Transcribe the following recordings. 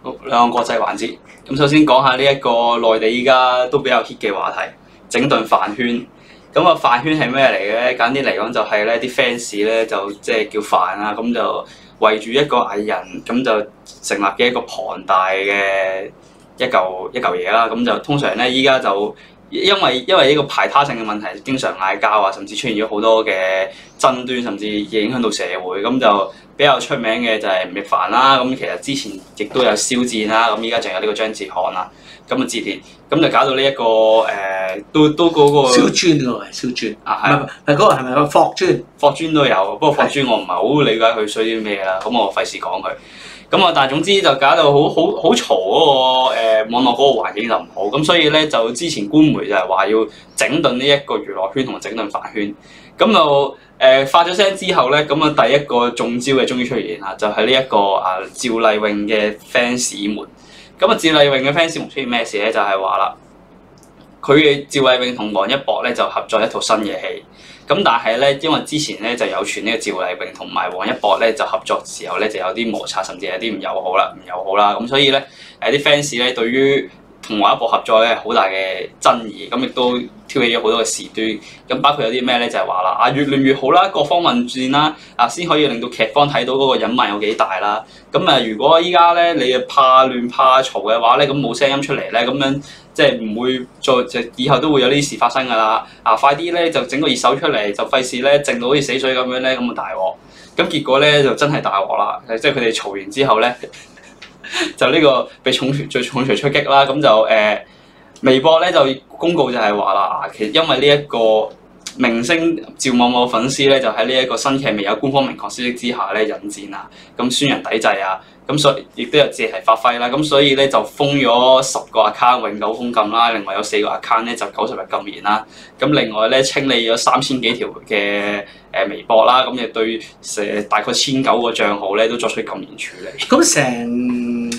兩個國際環節。咁首先講下呢一個內地依家都比較 hit 嘅話題，整頓飯圈。咁啊飯圈係咩嚟嘅咧？簡單啲嚟講就係咧啲 fans 咧就即係叫飯啊，咁就圍住一個藝人，咁就成立嘅一個龐大嘅一嚿嘢啦。咁就通常咧依家就因為呢個排他性嘅問題，經常嗌交啊，甚至出現咗好多嘅爭端，甚至影響到社會。咁就比較出名嘅就係吳亦凡啦。咁其實之前亦都有肖戰啦，咁依家仲有呢個張哲瀚啦。咁啊接連，咁就搞到呢一個都嗰個肖專喎，肖專啊係唔係嗰個係咪個霍專？ 霍專都有，不過霍專我唔係好理解佢需啲咩啦，咁我費事講佢。咁啊，但係總之就搞到好嘈嗰個網絡嗰個環境就唔好，咁所以咧就之前官媒就係話要整頓呢一個娛樂圈同埋整頓飯圈，咁就發咗聲之後咧，咁啊第一個中招嘅終於出現啦，就係呢一個趙麗穎嘅 fans 們。咁啊趙麗穎嘅 fans 們出現咩事咧？就係話啦，佢嘅趙麗穎同王一博咧就合作一套新嘅戲。咁但係咧，因為之前咧就有傳呢個趙麗穎同埋王一博咧就合作時候咧就有啲摩擦，甚至有啲唔友好啦。咁所以咧啲 fans 咧對於同王一博合作咧好大嘅爭議，咁亦都挑起咗好多嘅事端。咁包括有啲咩咧就係話啦，越亂越好啦，各方混戰啦，先可以令到劇方睇到嗰個隱患有幾大啦。咁如果依家咧你怕亂怕嘈嘅話咧，咁冇聲音出嚟咧，咁樣即係唔會再以後都會有呢啲事發生㗎啦。快啲咧就整個熱手出嚟，就費事咧靜到好似死水咁樣咧，咁啊大鑊。咁結果咧就真係大鑊啦，即係佢哋嘈完之後咧，就呢個被重錘出擊啦。咁就微博咧就公告就係話啦，其實因為呢一個明星趙某某粉絲咧就喺呢一個新劇未有官方明確消息之下咧引戰啊，咁宣揚抵制啊，咁所以亦都有借題發揮啦。咁所以咧就封咗10個 account 永久封禁啦，另外有4個 account 咧就90日禁言啦。咁另外咧清理咗3000幾條嘅微博啦，咁亦對大概1900個帳號咧都作出禁言處理。 咁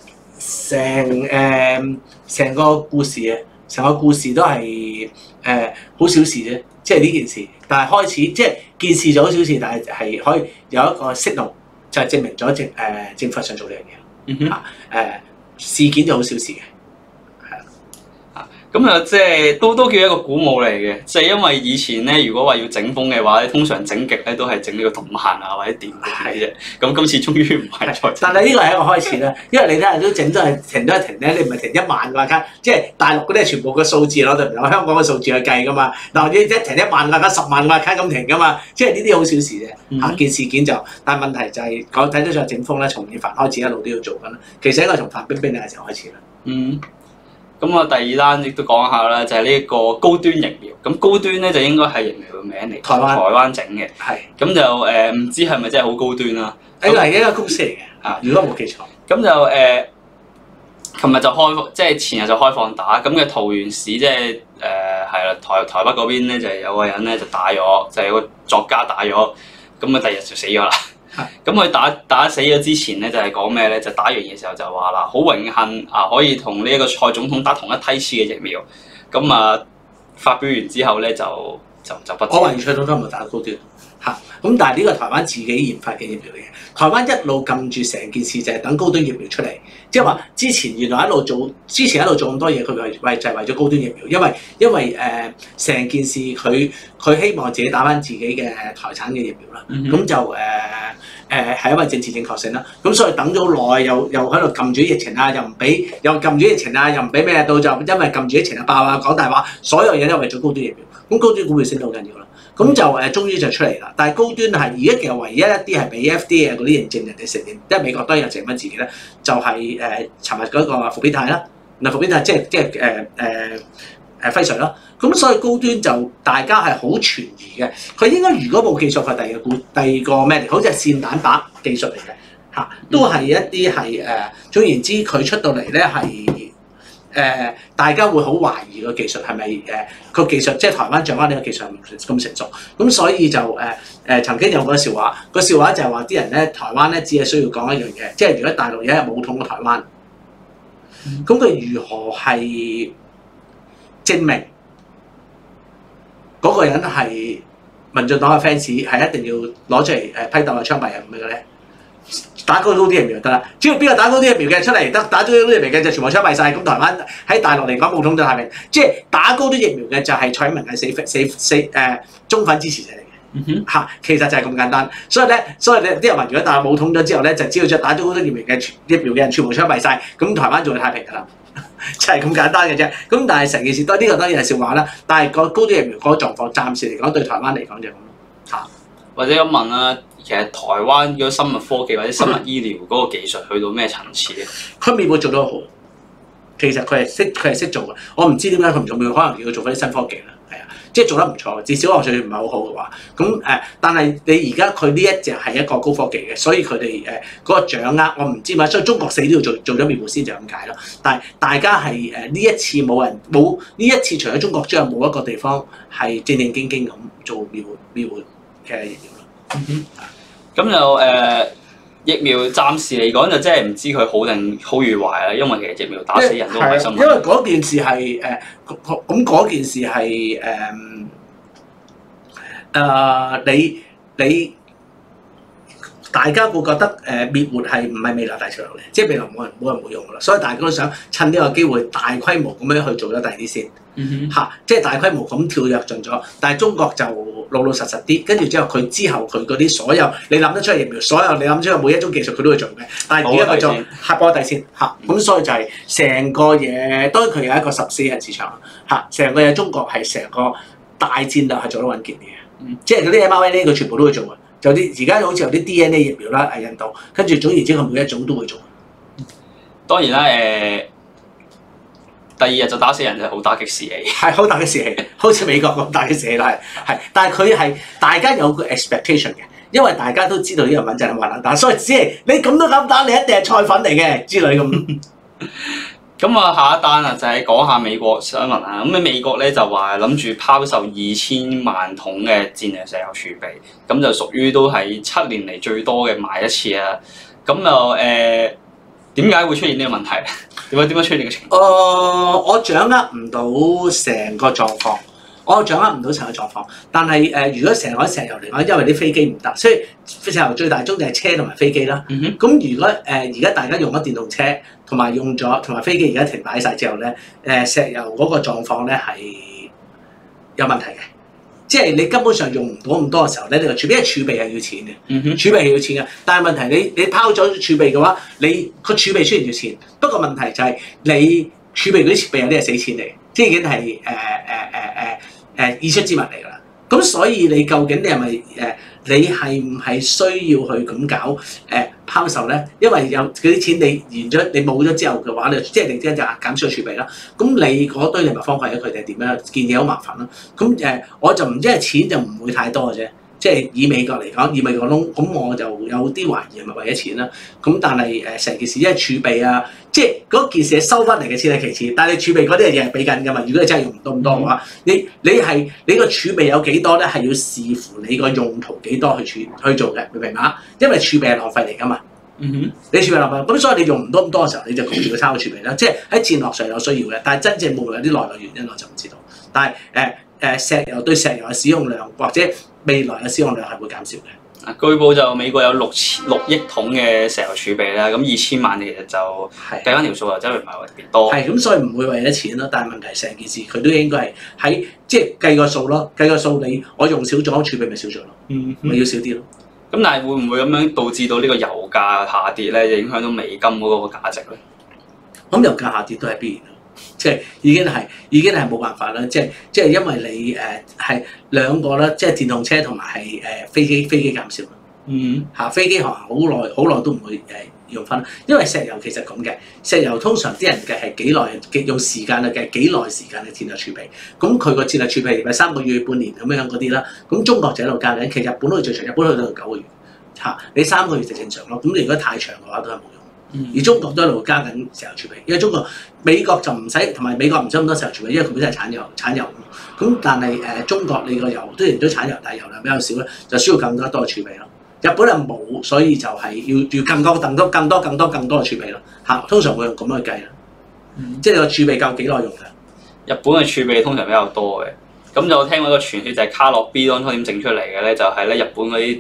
成個故事啊，成個故事都係好小事啫，即係呢件事。但係開始即係件事就好小事，但係可以有一個 signal，就係證明咗政府想做呢樣嘢。事件就好小事嘅，係啦。 咁即係都叫一個鼓舞嚟嘅，即係因為以前咧，如果話要整風嘅話咧，通常整極咧都係整呢個動漫啊或者電嘅啫。咁今次終於唔係再。 但係呢個係一個開始啦，因為你睇下都整都係停咧，你唔係停1萬個 account，即係大陸嗰啲係全部個數字攞嚟用香港嘅數字去計噶嘛。嗱，你一停1萬個 account、10萬個 account 咁停噶嘛，即係呢啲好小事啫。件事件就，但係問題就係講睇得上整風咧，從葉凡開始一路都要做緊啦。其實應該從范冰冰嘅時候開始啦。 咁啊，第二單亦都講下啦，就係呢一個高端疫苗。咁高端咧就應該係疫苗嘅名嚟，台灣整嘅。係。咁就唔知係咪真係好高端啦？ 呢個係一間公司嚟嘅。如果冇記錯。 咁就琴日就即係前日就開放打。咁嘅桃園市即係係啦，台北嗰邊咧就有個人咧就打咗，就有個作家打咗。咁啊，第二日就死咗啦。咁佢打死咗之前咧，就係講咩咧？就打完嘅時候就話啦，好榮幸可以同呢一個蔡總統打同一批次嘅疫苗。咁發表完之後咧，就不知。 我懷疑蔡總統唔係打高端咁但係呢個台灣自己研發嘅疫苗嚟嘅。台灣一路撳住成件事就係等高端疫苗出嚟，即係話之前原來一路做咁多嘢，佢就係為咗高端疫苗，因為成件事佢希望自己打返自己嘅台產嘅疫苗啦，咁就係因為政治正確性啦，咁所以等咗耐又喺度撳住疫情啊，又唔俾，又撳住疫情啊，又唔俾咩到就因為撳住疫情啊爆啊講大話，所有嘢都為咗高端疫苗，咁高端股票升得好緊要啦。咁就終於就出嚟啦，但係高端係而家其實唯一一啲係俾 FDA 嗰啲認證人哋承認，因為美國當然有證明自己咧，就係尋日嗰個復必泰啦，嗱復必泰即係輝瑞啦，咁所以高端就大家係好存疑嘅，佢應該如果冇記錯係第二個咩嚟，好似係線蛋白技術嚟嘅都係一啲係總言之佢出到嚟咧係。大家會好懷疑個技術係咪個技術，即係台灣掌握呢個技術係唔咁成熟，咁所以就曾經有個笑話就係話啲人咧台灣咧只係需要講一樣嘢，即係如果大陸有一日冇統過台灣，咁佢如何係證明嗰個人係民進黨嘅 fans 係一定要攞出嚟批鬥啊槍斃人咁樣嘅咧？ 打高啲疫苗就得啦。只要邊個打高啲疫苗嘅出嚟得打高啲疫苗嘅就全部槍斃晒。咁台灣喺大陸嚟講冇統咗太平，即係打高啲疫苗嘅就係蔡英文嘅忠粉支持者嚟嘅。其實就係咁簡單。所以咧啲人話，如果大陸冇統咗之後咧，就只要再打咗高啲疫苗嘅人全部槍斃晒，咁台灣就會太平㗎啦。就係咁簡單嘅啫。咁但係成件事呢個當然係笑話啦。但係個高啲疫苗嗰個狀況，暫時嚟講對台灣嚟講就係咁咯。 或者咁問啦，其實台灣嗰生物科技或者生物醫療嗰個技術去到咩層次咧？ 佢滅活做得好，其實佢係識做嘅。我唔知點解佢唔做滅活，可能叫佢做翻啲新科技啦。係啊，即係做得唔錯。至少我覺得唔係好好嘅話，咁但係你而家佢呢一隻係一個高科技嘅，所以佢哋嗰個掌握我唔知嘛。所以中國死都要做咗滅活先就咁解咯。但係大家係呢一次冇呢一次除咗中國之外，冇一個地方係正正經經咁做滅活嘅疫苗咯。 咁就疫苗暫時嚟講就真係唔知佢好定好與壞啦，因為其實疫苗打死人都唔係新聞。 因為嗰件事係咁嗰件事係你大家會覺得滅活係唔係未來大潮流嘅，即係未來冇人會用噶啦，所以大家都想趁呢個機會大規模咁樣去做咗第二啲先即係大規模咁跳躍進咗。但係中國就老實啲，跟住之後佢嗰啲所有你諗得出嘅疫苗，所有你諗得出嘅每一種技術佢都會做嘅。但係而家佢做嚇波底線咁所以就係成個嘢，當然佢有一個14人市場成個嘢中國係成個大戰略係做得穩健嘅即係嗰啲 mRNA 佢全部都會做嘅。有啲而家好似有啲 DNA 疫苗啦，印度，跟住總言之佢每一種都會做。 當然啦，第二日就打死人就好打擊士氣， 係好打擊士氣，好似美國咁打擊士氣啦，係。但係佢係大家有個 expectation 嘅，因為大家都知道呢個穩陣係還打，所以只係你咁都敢打，你一定係菜粉嚟嘅之類咁。 咁啊，下一單啊，就係講下美國新聞啊。咁喺美國咧就話諗住拋售2000萬桶嘅戰略石油儲備，咁就屬於都係7年嚟最多嘅賣一次啊。咁就點解會出現呢個問題咧？點解出現呢個情況？ 我掌握唔到成個狀況。但係如果成個石油嚟講，因為啲飛機唔得，所以石油最大宗就係車同埋飛機啦。咁如果而家大家用咗電動車，同埋飛機而家停擺晒之後咧，石油嗰個狀況咧係有問題嘅，即係你根本上用唔到咁多嘅時候咧，你個儲備係要錢嘅，儲備係要錢嘅。但係問題你拋咗儲備嘅話，你個儲備雖然要錢，不過問題就係你儲備嗰啲設備有啲係死錢嚟，即係已經係已出之物嚟㗎啦。咁所以你究竟你係咪你係唔係需要去咁搞拋售咧？因為有嗰啲錢你完咗，你冇咗之後嘅話，你即係你即係就減少儲備啦。咁你嗰堆你咪方法佢哋點樣？件嘢好麻煩咯。咁我就唔知係錢就唔會太多嘅啫。即係以美國嚟講，以美國窿，咁我就有啲懷疑係咪為咗錢啦？咁但係成件事因為儲備啊，即係嗰件事收翻嚟嘅錢係其次，但係你儲備嗰啲嘢係俾緊㗎嘛。如果你真係用唔到咁多嘅話，你個儲備有幾多咧？係要視乎你個用途幾多去做嘅，明唔明啊？因為儲備係浪費嚟㗎嘛。你儲備浪費，咁所以你用唔到咁多嘅時候，你就焗住個抄儲備啦。即係喺戰略上有需要嘅，但係真正會唔會有啲內在原因我就唔知道。但係石油對石油嘅使用量或者未來嘅使用量係會減少嘅。 據報就美國有6億桶嘅石油儲備啦，咁2000萬其實就計翻條數又真係唔係話特別多。 係咁，所以唔會為咗錢咯。但係問題成件事佢都應該係喺即係計個數咯，計個數我用少咗儲備咪少咗咯，咪要少啲咯。 咁但係會唔會咁樣導致到呢個油價下跌咧，影響到美金嗰個價值咧？ 咁油價下跌都係必然。即係已經係冇辦法啦，即係因為你係兩個啦，即係電動車同埋係飛機減少啦。飛機航行好耐都唔會用翻，因為石油其實咁嘅，石油通常啲人計係幾耐用時間去計幾耐時間嘅戰略儲備，咁佢個戰略儲備咪3個月、半年咁樣嗰啲啦。咁中國就喺度加緊，其實日本都最長，日本去到9個月你3個月就正常咯。咁你如果太長嘅話都係冇用。而中國都一路加緊石油儲備，因為美國就唔使，同埋美國唔使咁多石油儲備，因為佢本身係產油。咁但係中國你個油雖然都產油，但係油量比較少咧，就需要更多嘅儲備咯。日本係冇，所以就係要更多嘅儲備咯。通常會用咁樣去計啦。即係你個儲備夠幾耐用㗎？ 日本嘅儲備通常比較多嘅，咁就聽過一個傳説就係卡洛 B 當初點整出嚟嘅咧，就係咧日本嗰啲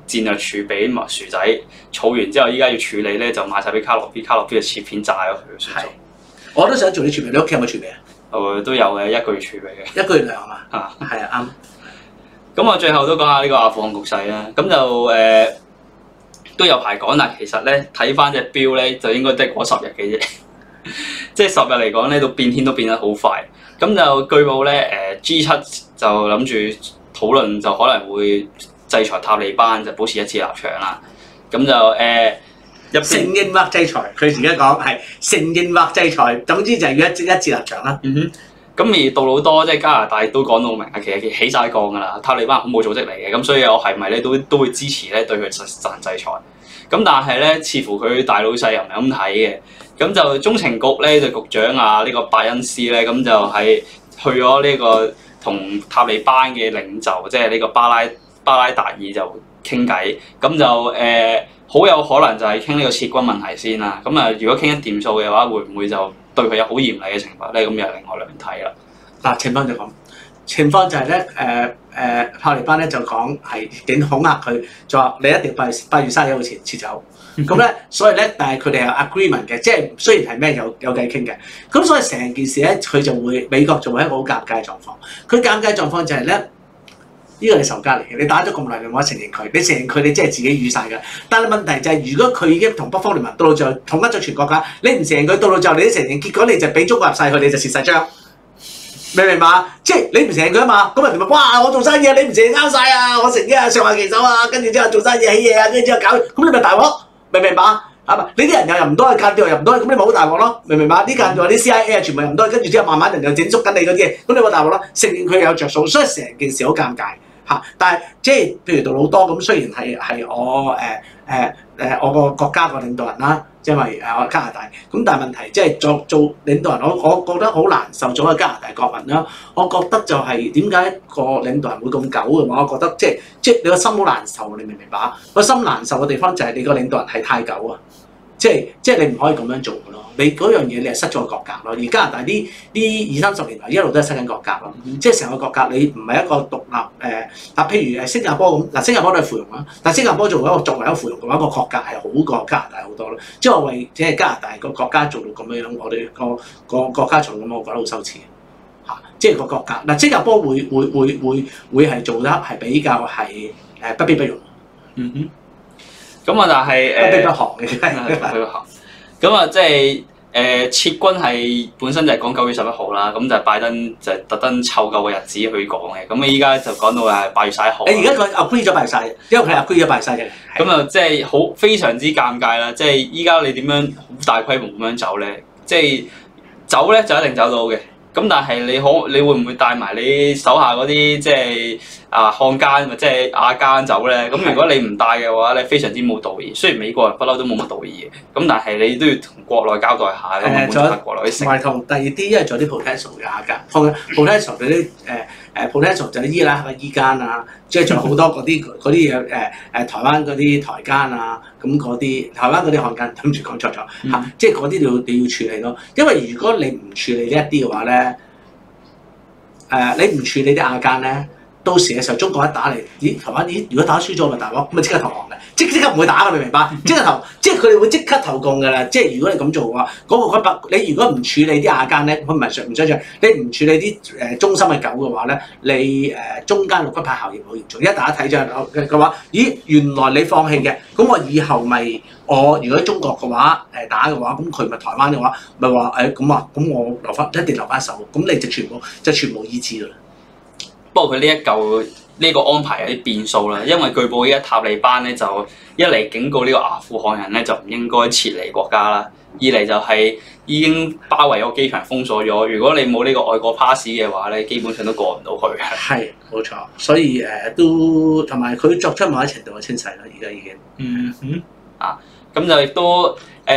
戰略儲備咪薯仔儲完之後，依家要處理咧就賣晒俾卡洛 B， 卡洛 B 就切片炸咗佢算數。 我都想做啲儲備，你屋企有冇儲備啊？ 都有嘅，1個月儲備嘅。 1個月糧係嘛？ 啊， 係啊，啱。 咁我最後都講下呢個阿富汗局勢啦。咁就都有排講，但其實咧睇翻隻表咧就應該得嗰10日嘅啫。即係10日嚟講咧，到變天都變得好快。咁就據報咧G7就諗住討論就可能會制裁塔利班，就保持一致立場啦。咁就承認或制裁，佢而家講係承認或制裁，總之就係要一致立場啦。 咁而杜魯多即係加拿大都講到明啊，其實起晒槓㗎啦，塔利班係恐怖組織嚟嘅，咁所以我係咪咧都會支持咧對佢實行制裁？咁但係咧，似乎佢大老細又唔係咁睇嘅，咁就中情局咧就局長啊呢個拜恩斯咧，咁就係去咗呢個同塔利班嘅領袖，即係呢個巴拉達爾就傾偈，咁就好有可能就係傾呢個撤軍問題先啦。咁啊，如果傾得掂數嘅話，會唔會就對佢有好嚴厲嘅懲罰咧？咁又另外兩睇啦。 嗱，情況就係咧，塔利班咧就講係警恐嚇佢，就話你一定8月31號前撤走。咁咧，所以咧，但係佢哋有 agreement 嘅，即係雖然係咩有偈傾嘅。咁所以成件事咧，佢就會美國就會一個好尷尬嘅狀況。佢尷尬狀況就係咧。呢個係仇家嚟嘅，你打咗咁耐，你冇得承認佢，你承認佢，你即係自己預晒㗎。但係問題就係，如果佢已經同北方聯盟到到最後統一咗全國家，你唔承認佢，到到最後你都承認，結果你就俾中國入晒佢，你就蝕晒張，明唔明白？即係你唔承認佢啊嘛，咁人哋話：哇，我做生意啊，你唔承認啱晒啊，我承認啊，上下其手啊，跟住之後做生意起嘢啊，跟住之後搞，咁你咪大鑊，明唔明白？係嘛？你啲人又入唔到去，間諜又入唔到去，咁你咪好大鑊咯，明唔明白？呢間就話啲 CIA 啊，全部入唔到去，跟住之後慢慢人又整縮緊你嗰啲嘢，咁你咪大鑊咯。承認佢有着數，所以成件事好尷尬。但係即係譬如杜魯多咁，雖然係我我個國家個領導人啦，因為我加拿大咁，但係問題即係做領導人，我覺得好難受做個加拿大國民啦。我覺得就係點解個領導人會咁狗嘅話，我覺得即係你個心好難受，你明唔明白？個心難受嘅地方就係你個領導人係太狗啊！即係你唔可以咁樣做嘅咯，你嗰樣嘢你係失咗個國格咯。而加拿大呢20-30年來一路都係失緊國格咯，即係成個國格你唔係一個獨立譬如新加坡咁，新加坡都係附庸啦，但新加坡作為一個附庸嘅話，個國格係好過加拿大好多咯。即係我為即係加拿大個國家做到咁樣，我哋個國家做咁，我覺得好羞恥嚇。即係個國格嗱，新加坡會係做得係比較係不卑不容。 咁啊，但係不卑不降嘅， 咁啊，即係撤軍係本身就係講9月11號啦，咁就係拜登就特登湊夠個日子去講嘅。咁啊，依家就講到係8月11號。 而家佢 agree 咗8月11，因為佢 agree 咗8月11嘅。 咁啊，即係好非常之尷尬啦！即係依家你點樣好大規模咁樣走咧？即係走咧就一定走到嘅。咁但係你會唔會帶埋你手下嗰啲即係漢奸或者係亞奸走咧？咁如果你唔帶嘅話，你非常之冇道義。雖然美國人不嬲都冇乜道義嘅，咁但係你都要同國內交代下，咁滿足下國內啲。同埋同第二啲，因為仲有啲 potential 嘅亞奸，potential 嗰啲potential 就係伊拉克嘅伊奸啊，即係仲有好多嗰啲嘢台灣嗰啲台奸啊，咁嗰啲台灣嗰啲漢奸，諗住講錯咗嚇，即係嗰啲你要處理咯。因為如果你唔處理呢一啲嘅話咧，你唔處理啲亞奸咧，到時嘅時候中國一打嚟，台灣如果打輸咗咪大鑊，咁咪即刻投降嘅，即刻唔會打嘅，明唔明白？即係佢哋會即刻投降㗎啦。即係如果你咁做嘅話，你如果唔處理啲亞奸咧，佢唔想像，你唔處理啲忠心嘅狗嘅話咧，你中間嘅骨牌效應好嚴重。一大家睇咗嘅話，咦，原來你放棄嘅，咁我以後咪如果中國嘅話打嘅話，咁佢咪台灣嘅話咪話咁我一定留翻手，咁你就全無意志㗎啦。 不過佢呢個安排有啲變數啦，因為據報依家塔利班咧就一嚟警告呢個阿富汗人咧就唔應該撤離國家啦，二嚟就係已經包圍咗機場封鎖咗，如果你冇呢個外國 pass 嘅話咧，基本上都過唔到去嘅。係冇錯，所以都同埋佢作出某一程度嘅清洗啦，而家已經。 咁就亦都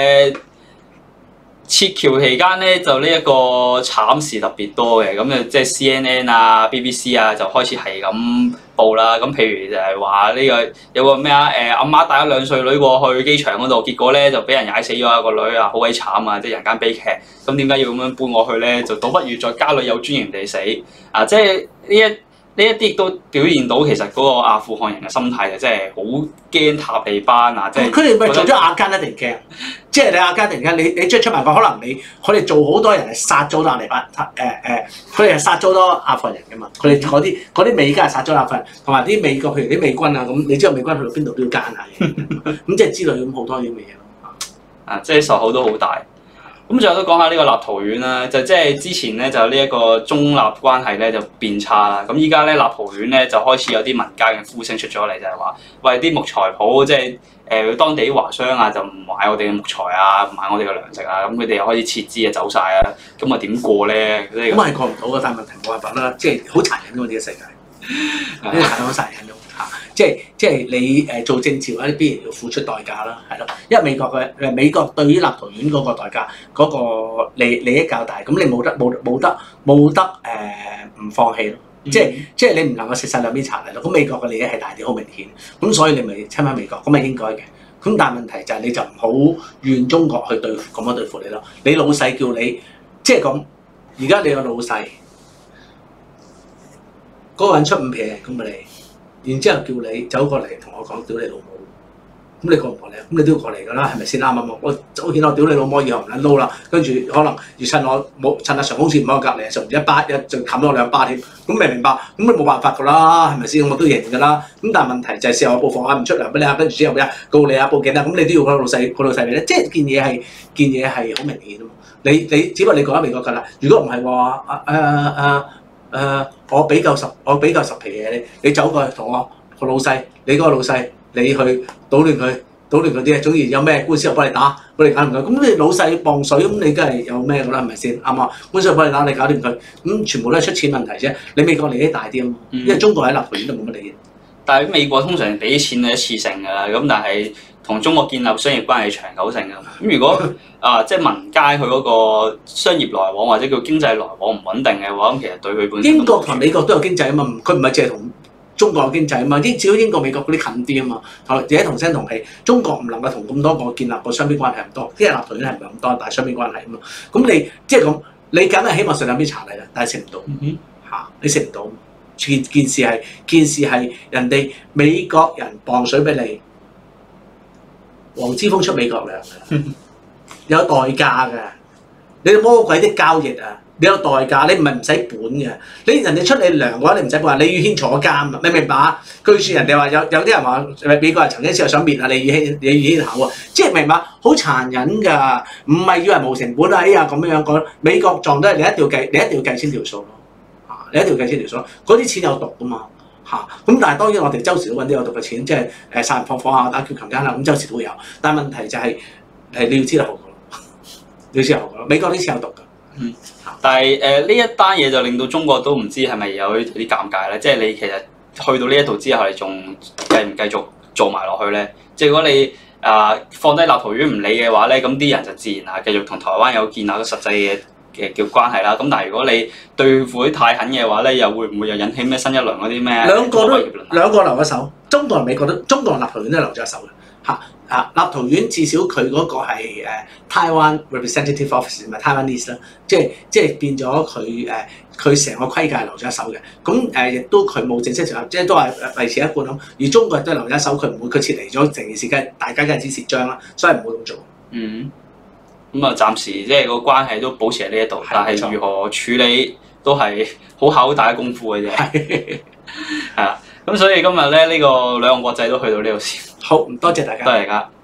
撤僑期間咧，就呢一個慘事特別多嘅，咁就即係 CNN 啊、BBC 啊就開始係咁報啦。咁譬如就係話呢個有個咩阿媽帶咗2歲女過去機場嗰度，結果咧就俾人踩死咗一個女啊，好鬼慘啊！即係人間悲劇。咁點解要咁樣搬我去咧？就倒不如在家裏有尊嚴地死啊！即係呢呢一啲亦都表現到其實嗰個阿富汗人嘅心態就真係好驚塔利班啊！即係佢哋咪做咗阿加一定驚，即係你阿加突然間你即係出賣佢，可能佢哋做好多人係殺咗塔利班佢哋係殺咗好多阿富汗人㗎嘛，佢哋嗰啲美加係殺咗阿富汗人，同埋啲美國譬如啲美軍啊咁，你知道美軍去到邊度都要奸下嘅，咁即係之類咁好多啲咁嘅嘢咯。 即係受口都好大。咁最後都講下呢個立陶宛啦，就即係之前咧就呢一個中立關係咧就變差啦。咁依家咧立陶宛咧就開始有啲民間嘅呼聲出咗嚟，就係話喂啲木材鋪即係當地華商啊就唔買我哋嘅木材啊，唔買我哋嘅糧食啊，咁佢哋又開始撤資啊走晒啊，咁啊點過咧？ 咁係過唔到嘅，但係問題冇辦法啦，即係好殘忍㗎嘛呢個世界，呢個係好殘忍咯嚇。即係你做政治嘅話，你必然要付出代價啦，係咯。因為美國對於立陶宛嗰個代價嗰個利益較大，咁你冇得唔放棄咯。即係你唔能夠食晒兩邊茶嚟咯。咁美國嘅利益係大啲，好明顯。咁所以你咪親翻美國，咁係應該嘅。咁但係問題就係你就唔好怨中國去咁樣對付你咯。你老細叫你即係咁，而家你個老細嗰個人出5撇人工俾你。然之後叫你走過嚟同我講屌你老母，咁你過唔過嚟？咁你都要過嚟㗎啦，係咪先啱啊？我走見我屌你老母，以後唔撚撈啦，跟住可能要趁阿常公廁唔喺我隔離，就冚咗我2巴添，咁明唔明白？咁你冇辦法㗎啦，係咪先？我都認㗎啦。咁但係問題就係事後我報房唔出糧俾你啊，跟住之後告你啊，報警啊，咁你都要嗰老細俾咧，即係件嘢係好明顯啊嘛。你只不過你講喺美國㗎啦，如果唔係話我俾夠10皮嘢你走過去同我個老細，你嗰個老細，你去搗亂佢啲嘢，總之有咩官司我幫你打，幫你搞掂佢。咁你老細磅水，咁你梗係有咩㗎啦？係咪先啱啊？官司我幫你打，你搞掂佢，咁全部都係出錢問題啫。你美國利益大啲啊嘛，因為中國喺立陶宛都冇乜利益。 但係美國通常俾錢係一次性㗎啦，咁但係同中國建立商業關係長久性㗎。咁如果即係民間佢嗰個商業來往或者叫經濟來往唔穩定嘅話，咁其實對佢本身英國同美國都有經濟啊嘛，佢唔係淨係同中國有經濟啊嘛，至少英國美國嗰啲近啲啊嘛，而且同聲同氣。中國唔能夠同咁多個建立個雙邊關係咁多，因為立陶宛係唔係咁多，但係雙邊關係啊嘛。咁你即係咁，你梗係希望食兩邊茶禮啦，但係食唔到嚇，你食唔到。件事係人哋美國人磅水俾你，黃之鋒出美國糧㗎，有代價㗎。你魔鬼的交易啊，你有代價，你唔係唔使本嘅。你人哋出你糧嘅話，你唔使本，李宇軒坐監啊，明唔明白啊？據說人哋話有啲人話美國人曾經試過想滅啊李宇軒口啊，即係明白好殘忍㗎，唔係以為冇成本啊，哎呀咁樣講，美國撞到你一定要計清條數咯。你一定要計清條數，嗰啲錢有毒㗎嘛嚇。咁但係當然我哋周時都揾啲有毒嘅錢，即係殺人放火啊、打劫強姦啊，咁周時都會有。但係問題就係你要知道後果咯，你要知道後果咯。美國啲錢有毒㗎。 但係呢一單嘢就令到中國都唔知係咪有啲尷尬咧？即係你其實去到呢一度之後，你仲繼唔繼續做埋落去咧？即係如果你放低立陶宛唔理嘅話咧，咁啲人就自然係繼續同台灣有建立咗實際嘅叫關係啦，咁但係如果你對付啲太狠嘅話咧，又會唔會又引起咩新一輪嗰啲咩？兩個留一手，中國同美國中國同立陶宛都留咗一手嘅嚇。立陶宛至少佢嗰個係Taiwan Representative Office 唔係 Taiwanese 啦，即係變咗佢成個規格係留咗一手嘅。咁亦都佢冇正式成立，即係都係維持一貫咁。而中國都係留咗一手，佢唔會佢撤離咗成件事，大家梗係知蝕章啦，所以唔會咁做。 咁啊，暫時即係個關係都保持喺呢一度，但係如何處理都係好考大家功夫嘅啫。係啦，咁所以今日咧呢個兩岸國際都去到呢度先。 好，唔多謝大家。 多謝大家。